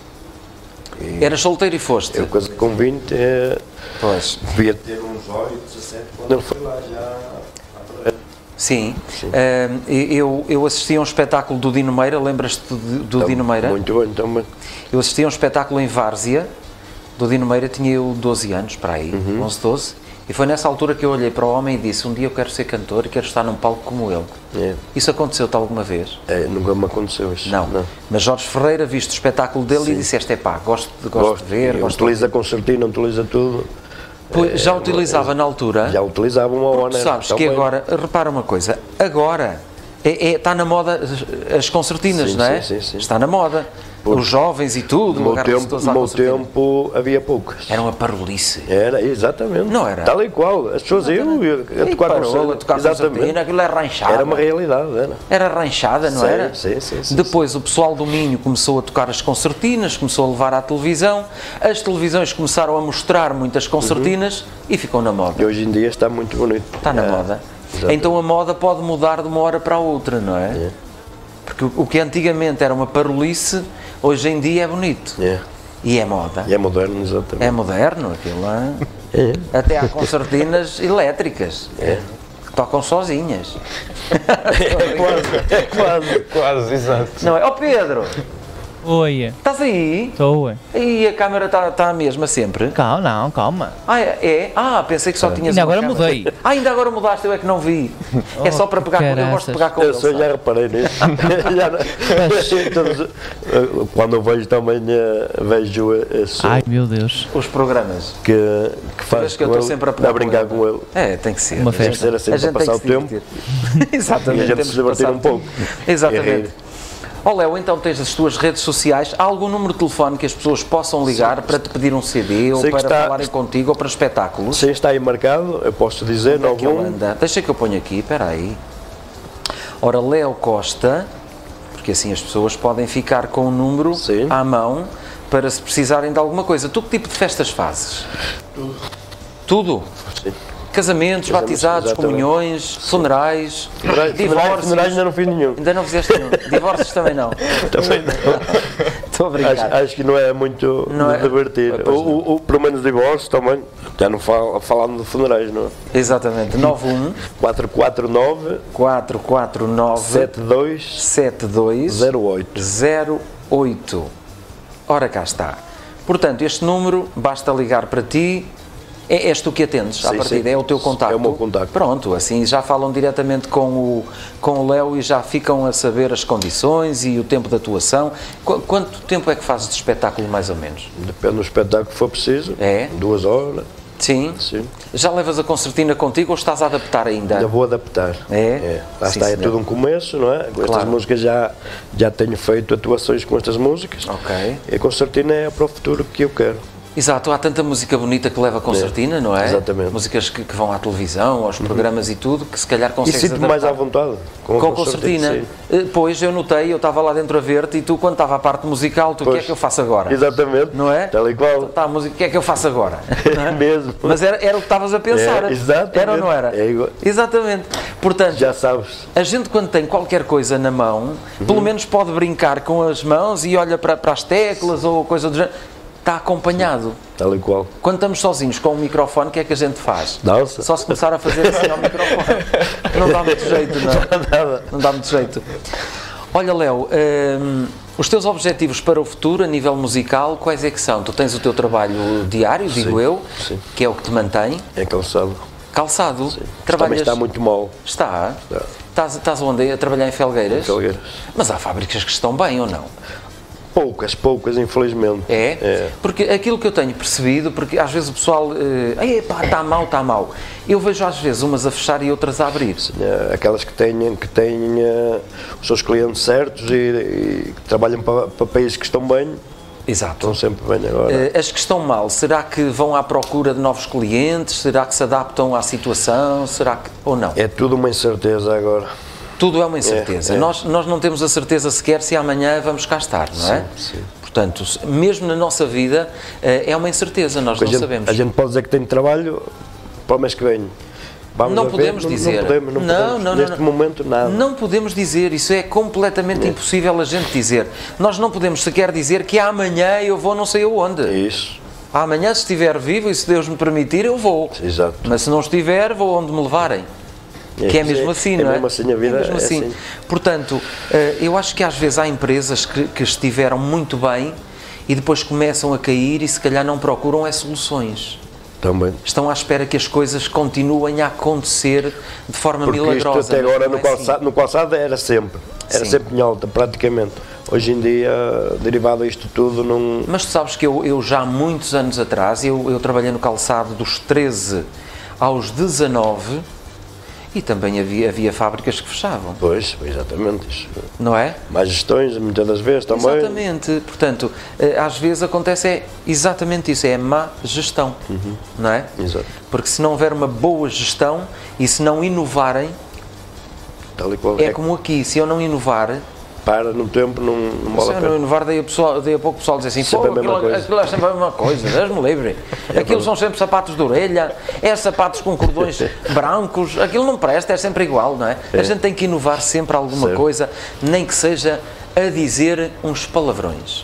S1: Eras solteiro e foste?
S3: Eu casei com 20,
S1: Pois.
S3: devia ter uns 8, 17, quando ele foi lá já.
S1: Sim. Eu assisti a um espetáculo do Dino Meira, lembras-te do Dino Meira?
S3: Muito bem, também.
S1: Eu assisti a um espetáculo em Várzea, do Dino Meira, tinha eu 12 anos, para aí, 11, 12, e foi nessa altura que eu olhei para o homem e disse, um dia eu quero ser cantor e quero estar num palco como ele.
S3: É.
S1: Isso aconteceu-te alguma vez?
S3: Nunca me aconteceu isso.
S1: Não. Mas Jorge Ferreira, viste o espetáculo dele
S3: Sim.
S1: e disseste, gosto de ver, gosto de
S3: Utiliza concertina, utiliza tudo.
S1: Pois, já utilizava na altura?
S3: Já utilizava uma hora.
S1: Tu sabes que agora, repara uma coisa, agora está na moda as concertinas,
S3: Sim,
S1: não é?
S3: sim.
S1: Está na moda. Os jovens e tudo,
S3: No meu tempo havia poucas.
S1: era uma parolice.
S3: Era, exatamente.
S1: Não era?
S3: Tal e qual. As pessoas iam a tocar
S1: Parola, tocar concertina, aquilo é ranchada.
S3: Era uma realidade, era.
S1: Era ranchada, não
S3: Sim,
S1: era?
S3: sim.
S1: Depois o pessoal do Minho começou a tocar as concertinas, começou a levar à televisão, as televisões começaram a mostrar muitas concertinas e ficou na moda.
S3: E hoje em dia está muito bonito.
S1: Está na moda.
S3: Exatamente.
S1: Então a moda pode mudar de uma hora para a outra, não é?
S3: É.
S1: Porque o que antigamente era uma parolice, hoje em dia é bonito.
S3: É.
S1: E é moda.
S3: E é moderno, exatamente.
S1: É moderno aquilo,
S3: É.
S1: Até há concertinas elétricas. Que tocam sozinhas.
S4: Quase, exato.
S1: Não é? Ó Pedro,
S2: Oi,
S1: estás aí?
S2: estou.
S1: E a câmara está a mesma sempre?
S2: Calma, não, calma.
S1: Ah, é? Ah, pensei que só tinhas
S2: Ainda
S1: uma
S2: agora
S1: câmara.
S2: mudei.
S1: Ah, ainda agora mudaste, eu é que não vi. É só para pegar com ele, eu gosto de pegar com
S3: Eu
S1: ele.
S3: já
S1: sabe?
S3: reparei nisso. Quando eu vejo também, vejo esse,
S2: Ai, meu Deus.
S1: Os programas.
S3: que faz
S1: Vês que eu
S3: com
S1: estou
S3: ele,
S1: sempre a pegar
S3: brincar
S1: com
S3: com ele.
S1: É, tem que ser.
S2: Uma
S3: Tem que
S2: festa.
S3: ser assim
S1: A
S3: para
S1: gente tem
S3: passar o
S1: que se
S3: tempo
S1: divertir. Exatamente.
S3: e a gente
S1: temos
S3: se
S1: que
S3: divertir
S1: passar
S3: um pouco.
S1: Exatamente.
S3: E rir.
S1: Ó Léo, então tens as tuas redes sociais, há algum número de telefone que as pessoas possam ligar para te pedir um CD ou para falarem contigo ou para espetáculos?
S3: Sim, está aí marcado, eu posso dizer,
S1: Onde é que ele anda? Deixa que eu ponho aqui, espera aí. Ora, Léo Costa, porque assim as pessoas podem ficar com o número à mão para se precisarem de alguma coisa. Tu que tipo de festas fazes? Tudo? Sim. Casamentos, batizados, comunhões, funerais, divórcios.
S3: Funerais ainda não fiz nenhum.
S1: Ainda não fizeste nenhum. Divórcios também não.
S3: Também não.
S1: Estou a brincar.
S3: Acho que não é muito divertido. Pelo menos divórcios também. Já não falando de funerais, não é?
S1: Exatamente. 91
S3: 449 72 08.
S1: Ora, cá está. Portanto, este número, basta ligar para ti. És tu que atendes, à partida, é o teu contacto?
S3: É o meu contacto.
S1: Pronto, assim já falam diretamente com o Léo e já ficam a saber as condições e o tempo de atuação. Quanto tempo é que fazes de espetáculo, mais ou menos?
S3: Depende do espetáculo que for preciso. 2 horas.
S1: Sim. Já levas a concertina contigo ou estás a adaptar ainda?
S3: Ainda vou adaptar. Lá está, é tudo um começo, não é? Com estas músicas já tenho feito atuações com estas músicas. E a concertina é para o futuro que eu quero.
S1: Exato, há tanta música bonita que leva a concertina, não é?
S3: Exatamente.
S1: Músicas que vão à televisão, aos programas e tudo, que se calhar consegues
S3: adaptar. E sinto-me mais à vontade
S1: com a concertina. Pois, eu notei, eu estava lá dentro a ver-te e tu, quando estava a parte musical, o que é que eu faço agora?
S3: Exatamente.
S1: Não é?
S3: Tal e qual.
S1: Está a música, o que é que eu faço agora?
S3: É mesmo.
S1: Mas era o que estavas a pensar.
S3: Exatamente.
S1: Era ou não era?
S3: É igual.
S1: Exatamente. Portanto,
S3: já sabes.
S1: A gente, quando tem qualquer coisa na mão, pelo menos pode brincar com as mãos e olha para as teclas ou coisa do género. Está acompanhado.
S3: Tal e qual.
S1: Quando estamos sozinhos com o microfone, o que é que a gente faz?
S3: Dança.
S1: Só se começar a fazer assim ao microfone. Não dá muito jeito, não é? Não dá muito jeito. Olha, Léo, os teus objetivos para o futuro, a nível musical, quais é que são? Tu tens o teu trabalho diário, digo eu, que é o que te mantém.
S3: É calçado.
S1: Calçado?
S3: Sim.
S1: Trabalhas...
S3: Também está muito mal.
S1: Está? Estás onde? A trabalhar em Felgueiras?
S3: Em Felgueiras.
S1: Mas há fábricas que estão bem ou não?
S3: Poucas, infelizmente.
S1: Porque aquilo que eu tenho percebido, porque às vezes o pessoal, está mal. Eu vejo às vezes umas a fechar e outras a abrir.
S3: Sim, aquelas que têm os seus clientes certos e que trabalham para países que estão bem.
S1: Exato.
S3: Estão sempre bem agora.
S1: As que estão mal, será que vão à procura de novos clientes? Será que se adaptam à situação? Será que, ou não?
S3: É tudo uma incerteza agora.
S1: Tudo é uma incerteza. Nós não temos a certeza sequer se amanhã vamos cá estar, não é?
S3: Sim.
S1: Portanto, mesmo na nossa vida, é uma incerteza, nós não sabemos.
S3: A gente pode dizer que tem trabalho para o mês que vem.
S1: Não podemos dizer.
S3: Não. Neste momento, nada.
S1: Não podemos dizer, isso é completamente impossível a gente dizer. Nós não podemos sequer dizer que amanhã eu vou não sei aonde.
S3: Isso.
S1: Amanhã, se estiver vivo e se Deus me permitir, eu vou.
S3: Exato.
S1: Mas se não estiver, vou onde me levarem. Que é mesmo assim, não é?
S3: É mesmo assim, a vida é assim.
S1: Portanto, eu acho que às vezes há empresas que estiveram muito bem e depois começam a cair e se calhar não procuram soluções.
S3: Também.
S1: Estão à espera que as coisas continuem a acontecer de forma milagrosa.
S3: Porque isto até agora no calçado era sempre em alta, praticamente. Hoje em dia, derivado a isto tudo, não...
S1: Mas tu sabes que eu já há muitos anos atrás, eu trabalhei no calçado dos 13 aos 19 e também havia fábricas que fechavam.
S3: Pois, exatamente. Isso.
S1: Não é?
S3: Mais gestões, muitas das vezes também.
S1: Exatamente. Portanto, às vezes acontece exatamente isso, é má gestão, não é?
S3: Exato.
S1: Porque se não houver uma boa gestão e se não inovarem,
S3: tal e qual
S1: como aqui, se eu não inovar...
S3: Para no tempo, não vale a pena.
S1: Se eu não inovar, daí a pouco o pessoal diz assim, aquilo é sempre a mesma coisa, Deus-me livre. Aquilo são sempre sapatos de orelha, sapatos com cordões brancos, aquilo não presta, é sempre igual, não é? A gente tem que inovar sempre alguma coisa, nem que seja a dizer uns palavrões.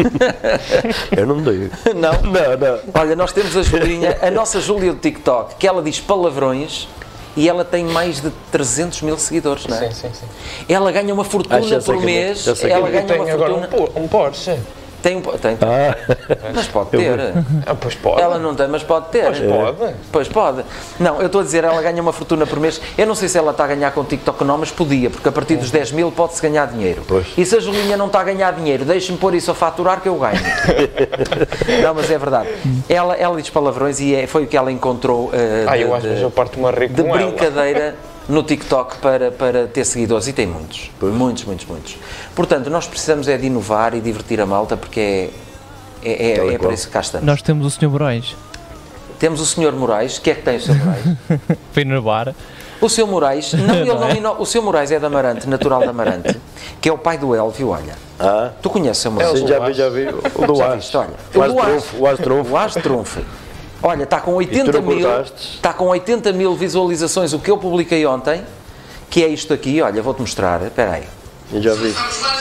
S3: Eu não digo.
S1: Não?
S3: Não.
S1: Olha, nós temos a Julinha, a nossa Júlia do TikTok, que ela diz palavrões e ela tem mais de 300 mil seguidores, não é?
S4: Sim.
S1: Ela ganha uma fortuna por mês. Ela ganha uma fortuna.
S4: Um Porsche.
S1: Tem. Mas pode ter.
S4: Pois pode.
S1: Ela não tem, mas pode ter. Pois pode. Não, eu estou a dizer, ela ganha uma fortuna por mês. Eu não sei se ela está a ganhar com TikTok ou não, mas podia, porque a partir dos 10 mil pode-se ganhar dinheiro.
S3: Pois.
S1: E se a Julinha não está a ganhar dinheiro, deixe-me pôr isso a faturar que eu ganho. Não, mas é verdade. Ela diz palavrões e foi o que ela encontrou
S4: eu acho que eu parto-me a rir com
S1: brincadeira. no TikTok para ter seguidores, e tem muitos, muitos. Portanto, nós precisamos é de inovar e divertir a malta, porque é para isso que cá estamos.
S2: Nós temos o Sr. Moraes.
S1: Temos o Sr. Moraes. Quem é que tem o Sr. Moraes?
S2: Foi no bar.
S1: O Sr. Moraes, o Sr. Moraes é de Amarante, natural de Amarante, que é o pai do Elvio, olha. Tu conheces o Sr. Moraes?
S3: Sim, já vi. O do As. O As
S1: de Trunfo. Olha, está com 80 mil visualizações, o que eu publiquei ontem, que é isto aqui, olha, vou-te mostrar, espera aí.
S3: Eu já vi.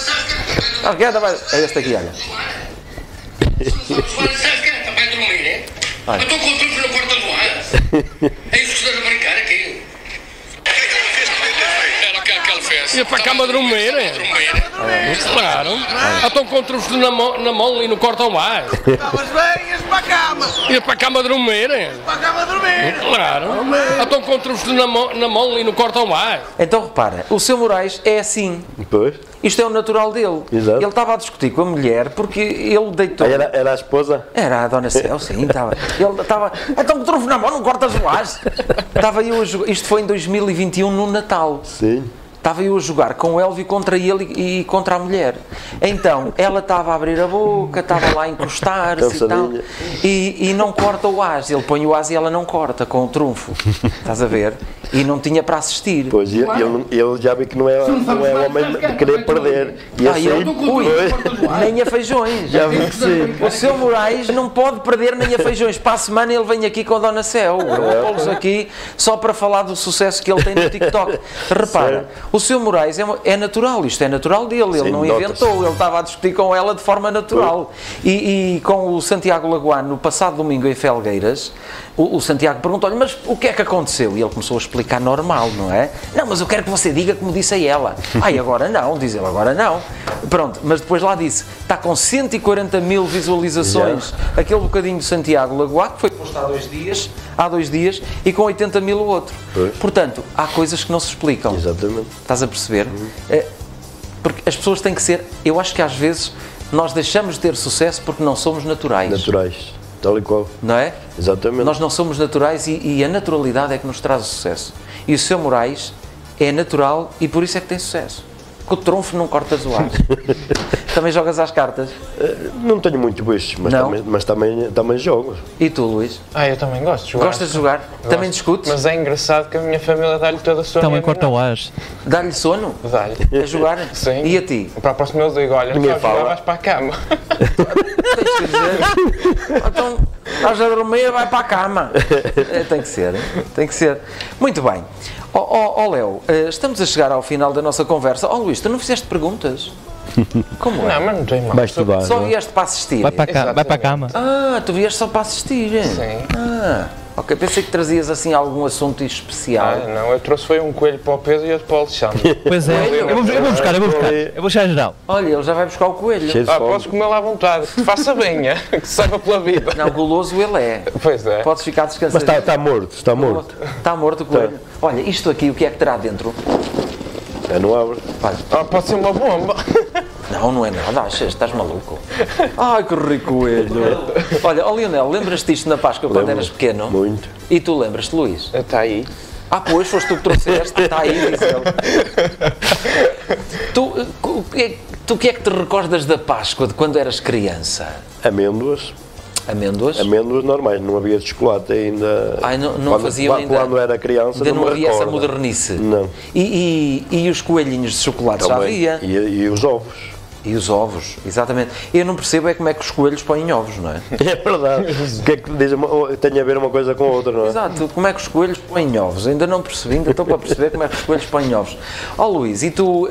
S1: É este aqui, olha.
S5: Eu estou com o Trunfo na porta do ar. É isso que estás a brincar aqui? Era o que ele fez.
S6: Ia para a cama dormir. Claro. Estão com o Trunfo na mão e não cortam mais.
S5: Estavas bem, ias para a cama.
S6: Ia para a cama dormir.
S5: Para a cama dormir.
S6: Claro. Estão com o Trunfo na mão e não cortam mais.
S1: Então repara, o Sr. Moraes é assim.
S3: Pois.
S1: Isto é o natural dele.
S3: Exato.
S1: Ele estava a discutir com a mulher porque ele deitou.
S3: Era a esposa?
S1: Era a Dona Céu, sim, estava. Ele estava. Então o trunfo na mão, não cortas o as. Estava eu a jogar. Isto foi em 2021, no Natal.
S3: Sim.
S1: Estava eu a jogar com o Elvio contra ele e contra a mulher. Então, ela estava a abrir a boca, estava lá a encostar-se e tal. E não corta o as. Ele põe o as e ela não corta com o trunfo. Estás a ver? E não tinha para assistir.
S3: Pois, ele já vi que não é homem de querer perder. E assim,
S1: nem a feijões.
S3: Já vi que sim.
S1: O Sr. Moraes não pode perder nem a feijões. Para a semana ele vem aqui com a Dona Céu. Eu vou pô-los aqui só para falar do sucesso que ele tem no TikTok. Repara, o Sr. Moraes é natural, isto é natural dele, ele não inventou, ele estava a discutir com ela de forma natural. E com o Santiago Lagoano, no passado domingo em Felgueiras, o Santiago perguntou-lhe, mas o que é que aconteceu? E ele começou a explicar normal, não é? Não, mas eu quero que você diga como disse a ela. Ai, agora não, diz ele, agora não. Pronto, mas depois lá disse, está com 140 mil visualizações, aquele bocadinho de Santiago Lagoano, que foi posto há 2 dias, e com 80 mil o outro. Portanto, há coisas que não se explicam.
S3: Exatamente.
S1: Estás a perceber? Porque as pessoas têm que ser, eu acho que às vezes nós deixamos de ter sucesso porque não somos naturais.
S3: Naturais. Tal e qual.
S1: Não é?
S3: Exatamente.
S1: Nós não somos naturais e a naturalidade é que nos traz o sucesso. E o Sr. Moraes é natural e por isso é que tem sucesso. Com o trunfo não cortas o ar. Também jogas às cartas?
S3: Não tenho muito bicho, mas também jogo.
S1: E tu, Luís?
S4: Eu também gosto de jogar.
S1: Gostas de jogar? Também discutes?
S4: Mas é engraçado que a minha família dá-lhe toda a sono.
S2: Também corta o as.
S1: Dá-lhe sono?
S4: Dá-lhe.
S1: A jogar?
S4: Sim.
S1: E a ti?
S4: Para a próxima eu digo, olha, não jogar, vais para a cama.
S1: Tens que dizer. Então, estás a dormir, vai para a cama. Tem que ser. Muito bem. Léo, estamos a chegar ao final da nossa conversa. Luís, tu não fizeste perguntas? Como é?
S4: Não, mas não tem mal.
S3: Vai estudar.
S1: Só vieste para assistir?
S2: Vai para a cama.
S1: Tu vieste só para assistir?
S4: Sim.
S1: Ok, pensei que trazias assim algum assunto especial.
S4: Não, eu trouxe foi um coelho para o Pedro e outro para o Alexandre.
S2: Pois é, eu vou buscar. Eu vou chegar geral.
S1: Olha, ele já vai buscar o coelho.
S4: Podes comer lá à vontade, que faça bem, que saiba pela vida.
S1: Não, goloso ele é.
S4: Pois é.
S1: Podes ficar descansado.
S3: Mas está morto.
S1: Está morto o coelho. Olha, isto aqui, o que é que terá dentro?
S3: Não abre.
S4: Pode ser uma bomba.
S1: Não é nada, achas? Estás maluco? Ai, que rico coelho! Olha, Lionel, lembras-te disto na Páscoa quando eras pequeno?
S3: Muito.
S1: E tu lembras-te, Luís?
S4: Está aí.
S1: Pois, foste tu que trouxeste, está aí, diz ele. Tu o que é que te recordas da Páscoa, de quando eras criança?
S3: Amêndoas.
S1: Amêndoas?
S3: Amêndoas normais, não havia de chocolate ainda.
S1: Não faziam ainda.
S3: Quando era criança,
S1: ainda não havia essa
S3: recordo.
S1: modernice.
S3: Não.
S1: E os coelhinhos de chocolate
S3: também.
S1: já havia.
S3: E os ovos.
S1: E os ovos, exatamente. Eu não percebo como é que os coelhos põem ovos, não é?
S3: É verdade. O que é que diz, tem a ver uma coisa com a outra, não é?
S1: Exato, como é que os coelhos põem ovos? Ainda não percebi, ainda estou para perceber como é que os coelhos põem ovos. Luís, e tu,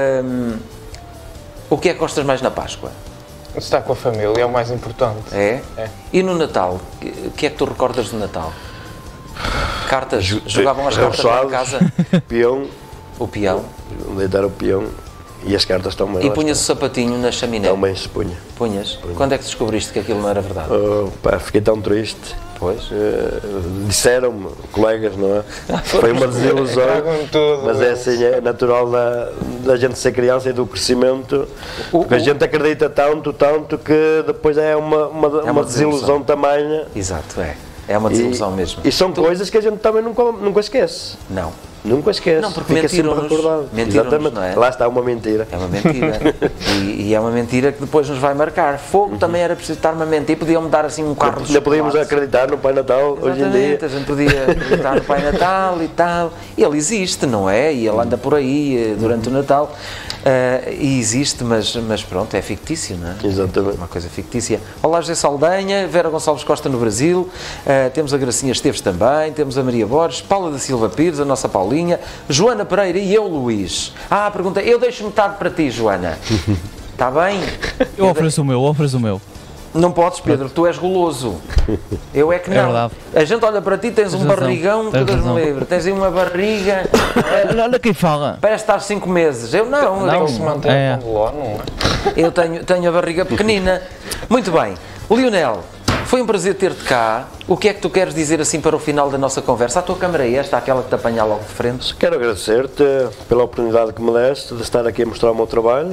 S1: o que é que gostas mais na Páscoa?
S4: Estar com a família é o mais importante.
S1: É? E no Natal? O que é que tu recordas do Natal? Cartas? Jogavam as cartas lá em casa?
S3: Peão.
S1: O peão?
S3: Deitar o peão. E as cartas também.
S1: E punhas o sapatinho na chaminé?
S3: Também se punha.
S1: Punhas? Quando é que descobriste que aquilo não era verdade?
S3: Fiquei tão triste.
S1: Pois.
S3: Disseram-me, colegas, não é? Foi uma desilusão. Mas é assim, é natural da gente ser criança e do crescimento. Porque a gente acredita tanto que depois é uma desilusão tamanha.
S1: Exato, é. É uma desilusão mesmo.
S3: E são coisas que a gente também nunca esquece.
S1: Não.
S3: Nunca esquece.
S1: Não, porque
S3: fica sempre
S1: mentiram-nos.
S3: recordado.
S1: Mentiram-nos,
S3: Exatamente.
S1: não é?
S3: Lá está uma mentira.
S1: É uma mentira. e é uma mentira que depois nos vai marcar. Fogo também era preciso estar-me a mentir. Podiam-me dar assim um carro de
S3: Ainda podíamos
S1: chocolate.
S3: acreditar no Pai Natal hoje em dia.
S1: Exatamente, a gente podia acreditar no Pai Natal e tal. E ele existe, não é? E ele anda por aí durante o Natal. E existe, mas pronto, é fictício, não é?
S3: Exatamente.
S1: Uma coisa fictícia. Olá, José Saldanha, Vera Gonçalves Costa no Brasil, temos a Gracinha Esteves também, temos a Maria Borges, Paula da Silva Pires, a nossa Paulinha, Joana Pereira e eu, Luís. Pergunta, eu deixo metade para ti, Joana. Está bem?
S2: Eu ofereço o meu.
S1: Não podes, Pedro, tu és goloso. Eu é que não.
S2: É verdade.
S1: A gente olha para ti, tens um
S2: razão.
S1: barrigão,
S2: Tens
S1: tu Deus me
S2: razão.
S1: livre. Tens aí uma barriga,
S2: Olha quem fala.
S1: parece estar 5 meses. Eu não,
S2: Não,
S4: Se mantém
S2: É.
S4: com o não é?
S1: eu tenho a barriga pequenina. Muito bem. Lionel, foi um prazer ter-te cá. O que é que tu queres dizer assim para o final da nossa conversa? A tua câmara é esta, aquela que te apanha logo de frente?
S3: Quero agradecer-te pela oportunidade que me deste de estar aqui a mostrar o meu trabalho.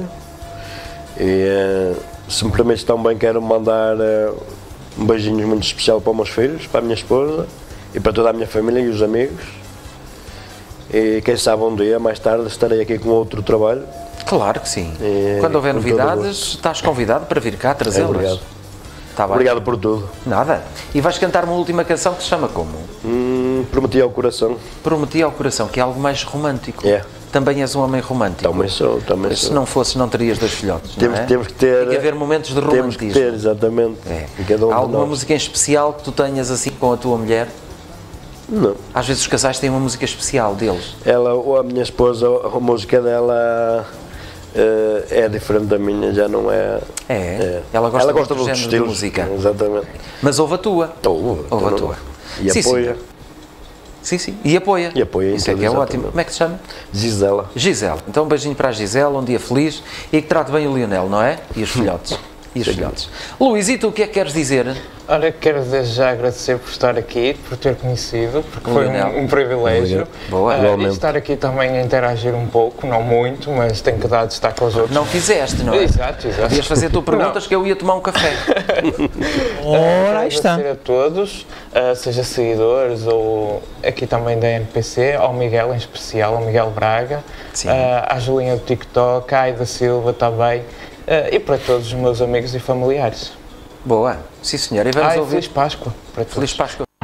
S3: E se me permites também quero mandar um beijinho muito especial para os meus filhos, para a minha esposa e para toda a minha família e os amigos. E quem sabe um dia, mais tarde, estarei aqui com outro trabalho.
S1: Claro que sim.
S3: É,
S1: Quando houver
S3: com todo
S1: novidades, estás convidado para vir cá trazê-las.
S3: Obrigado.
S1: Tá bem?
S3: Obrigado por tudo.
S1: Nada. E vais cantar uma última canção que se chama como?
S3: Prometi ao coração.
S1: Prometi ao Coração, que é algo mais romântico.
S3: É.
S1: Também és um homem romântico.
S3: Também sou.
S1: Se não fosses, não terias 2 filhotes, não é?
S3: Temos que ter.
S1: Tem que haver momentos de
S3: Temos
S1: romantismo.
S3: que ter, exatamente.
S1: É.
S3: Em cada um
S1: Há
S3: de
S1: alguma
S3: nós.
S1: música em especial que tu tenhas assim com a tua mulher?
S3: Não.
S1: Às vezes os casais têm uma música especial deles.
S3: A minha esposa, a música dela é diferente da minha, já não é.
S1: Ela gosta de outro
S3: de outros
S1: género de
S3: estilos.
S1: música.
S3: Exatamente.
S1: Mas ouve a tua.
S3: Ouve
S1: Ouve a tua.
S3: E
S1: Sim,
S3: apoia.
S1: senhor. Sim. E apoia.
S3: E apoia em
S1: Isso é
S3: tudo,
S1: que é ótimo.
S3: exatamente.
S1: Como é que se chama?
S3: Gisela.
S1: Gisele. Então um beijinho para a Gisele, um dia feliz e que trate bem o Lionel, não é? E os filhotes. E os filhotes. Luís, e tu o que é que queres dizer?
S4: Ora, quero desde já agradecer por estar aqui, por ter conhecido, porque foi
S1: Lionel.
S4: um privilégio.
S1: Boa.
S4: E
S3: Igualmente.
S4: estar aqui também a interagir um pouco, não muito, mas tenho que dar destaque aos outros.
S1: Não quiseste, não é?
S4: Exato.
S1: Devias fazer tu perguntas que eu ia tomar um café.
S2: Ora, aí está.
S4: Agradecer a todos, seja seguidores ou aqui também da NPC, ao Miguel em especial, ao Miguel Braga,
S1: Sim.
S4: à Julinha do TikTok, à Aida Silva também, e para todos os meus amigos e familiares.
S1: Boa. Sim, senhor. E vamos ouvir.
S4: Feliz Páscoa para todos.
S1: Feliz Páscoa.